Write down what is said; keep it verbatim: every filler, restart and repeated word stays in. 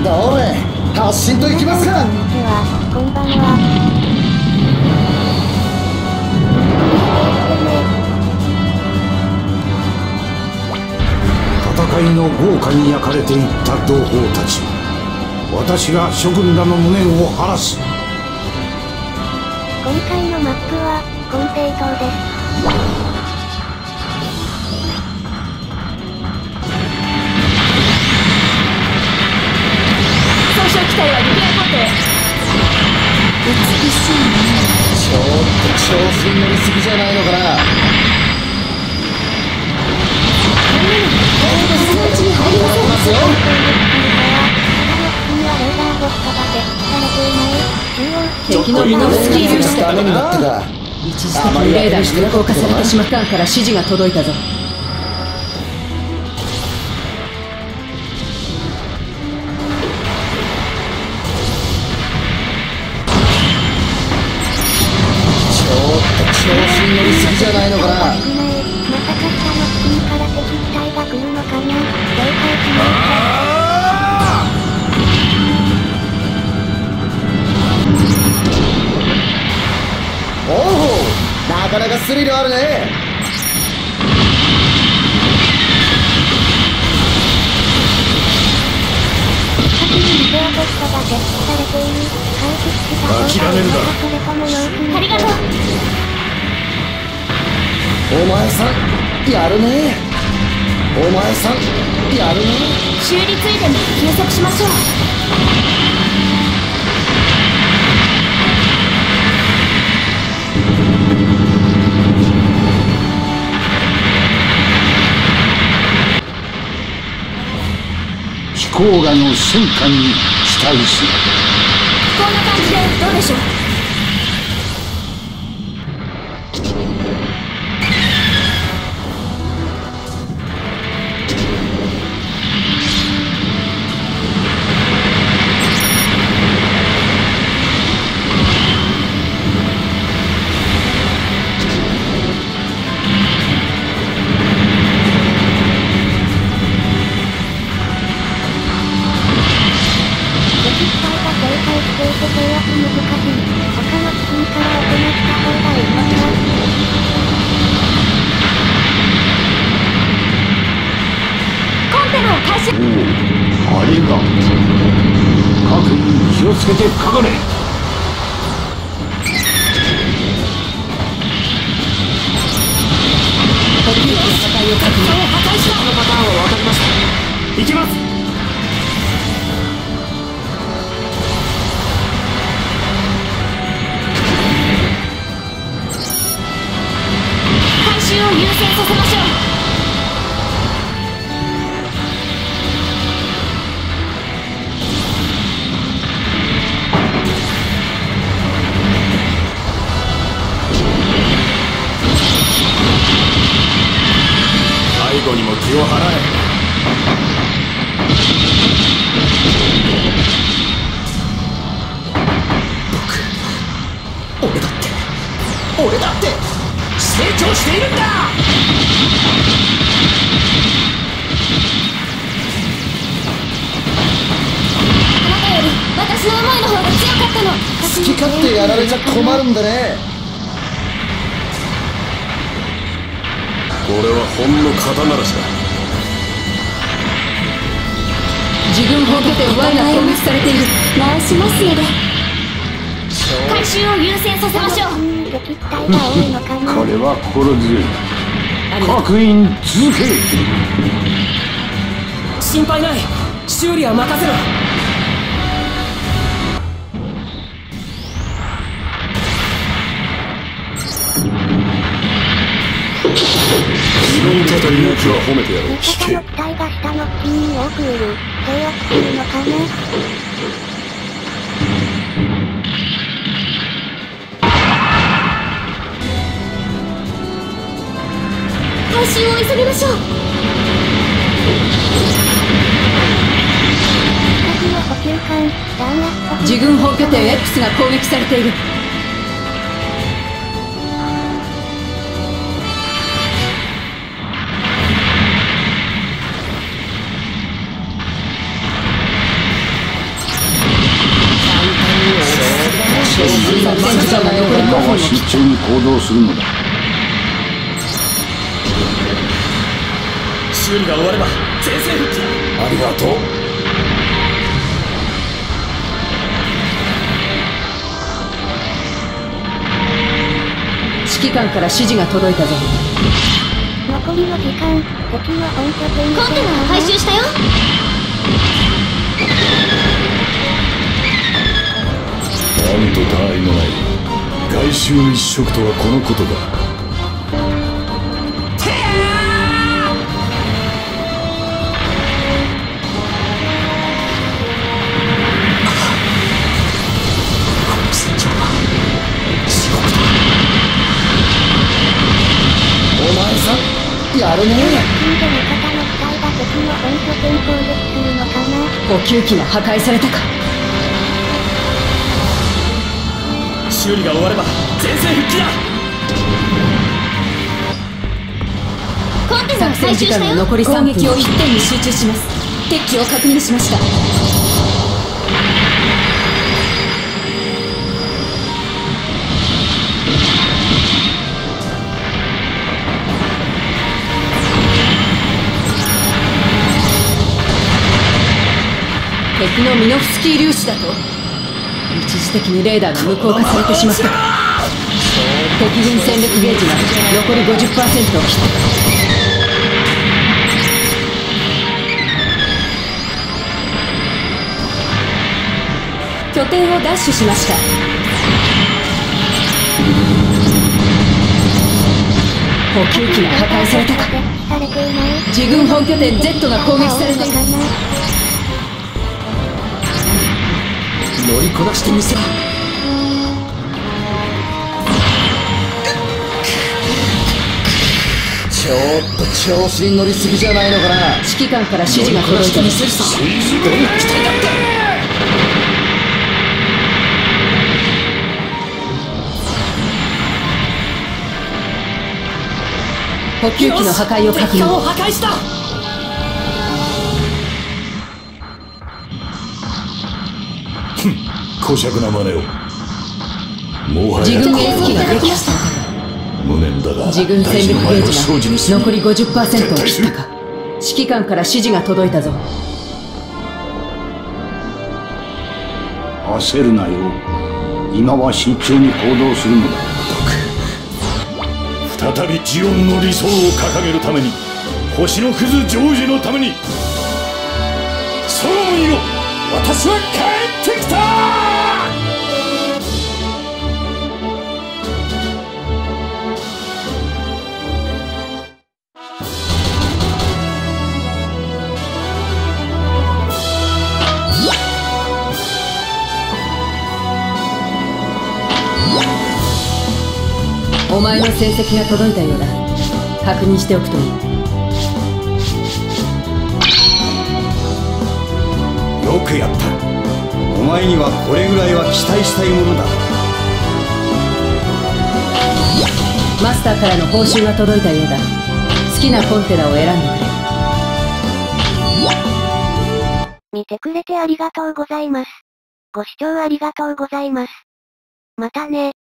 どれ発進と行きますか。 こんにちは、こんばんは。 戦いの豪華に焼かれていった同胞たち、私が諸君らの無念を晴らす。 今回のマップは金平島です。 装甲機体はリペア工程。美しいね。 ちょっと調子に乗りすぎじゃないのかな。 そのうちに入りません。 ますよ。 敵のミノフスキー粒子ダメになってた。 一時的にレーダーに無効化された島間から指示が届いたぞ。 ちょっと調子に乗りすぎじゃないのかな。 またかったの次から敵機体が来るのかな。了解しました。 おお、なかなかスリルあるね。 先にリペアポストが設置されている。回復した方が諦めるな。 それとも様子見。 ありがとう。 お前さんやるね。お前さんやるね。 修理ついでに休息しましょう。 飛行画の戦果に期待する。 こんな感じでどうでしょう。 あれが各員気をつけてかかれ。 敵の戦いを確認。破壊した。このパターンは分かりました。行きます。回収を優先させましょう。 最後にも気を払え。 俺だって俺だって成長しているんだ。 あなたより私の思いの方が強かったの。 好き勝手やられちゃ困るんだね。 これはほんの肩慣らしだ。 自分本拠点 Y が攻撃されている。直しますので。回収を優先させましょう。 敵機体が多いのかな。 これは心強い。 ありがとう。 各員続け。 心配ない。修理は任せろ。 自分たちの勇気は褒めてやろう。 味方の機体が下の付近に多くいる。制圧するのかな。 回収を急ぎましょう。 敵の補給艦、弾圧補給自軍本拠点 X が攻撃されている。 敵の補作戦が今は慎重に行動するのだ。 修理が終われば前線復帰。 ありがとう。 指揮官から指示が届いたぞ。 残りの時間、敵の本拠点コンテナを回収したよ。 なんと他愛もない外周一色とはこのことだ。 お前さんやるね。 近所の方の機体が敵の本拠点攻撃するのかな。 補給機が破壊されたか。 修理が終われば前線復帰だ。 コンテナを作戦時間の回収したよ。 残りさんぷん。 攻撃を一点に集中します。敵機を確認しました。 敵のミノフスキー粒子だと。一時的にレーダーが無効化されてしまった。敵軍戦力ゲージが残り ごじゅっパーセント を切った。拠点を奪取しました。補給機が破壊されたか。 されていない。 自軍本拠点 Z が攻撃されている。 乗りこなしてみせろ。 ちょっと調子に乗りすぎじゃないのかな。 指揮官から指示が届いた。 見せるさ。どんな機体だって。 補給機の破壊を確敵艦を認。 破壊した。 小尺な真似を。もは自や軍エース機が撃破されたか。 無念だが自軍戦力ゲージ大事にするが残り ごじゅっパーセント を切ったか。指揮官から指示が届いたぞ。 焦るなよ。今は慎重に行動するのだ。再びジオンの理想を掲げるために、星のクズジョージのために、ソロモンよ、私は帰ってきた。 お前の成績が届いたようだ。確認しておくといい。 よくやった。お前にはこれぐらいは期待したいものだ。 マスターからの報酬が届いたようだ。好きなコンテナを選んでくれ。 見てくれてありがとうございます。ご視聴ありがとうございます。またね。